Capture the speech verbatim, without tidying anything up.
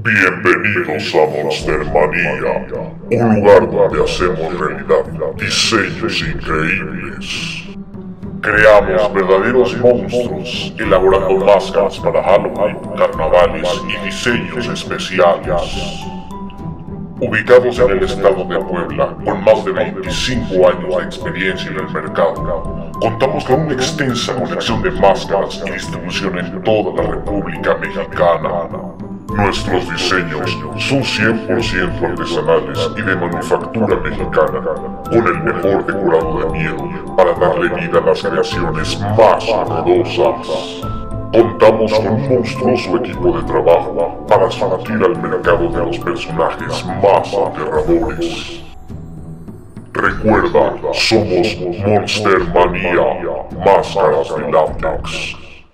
Bienvenidos a Monstermania, un lugar donde hacemos realidad diseños increíbles. Creamos verdaderos monstruos, elaborando máscaras para Halloween, carnavales y diseños especiales. Ubicados en el estado de Puebla, con más de veinticinco años de experiencia en el mercado, contamos con una extensa colección de máscaras y distribución en toda la República Mexicana. Nuestros diseños son cien por ciento artesanales y de manufactura mexicana, con el mejor decorado de miedo para darle vida a las creaciones más horrorosas. Contamos con un monstruoso equipo de trabajo para surtir al mercado de los personajes más aterradores. Recuerda, somos Monstermania, Máscaras de Látex.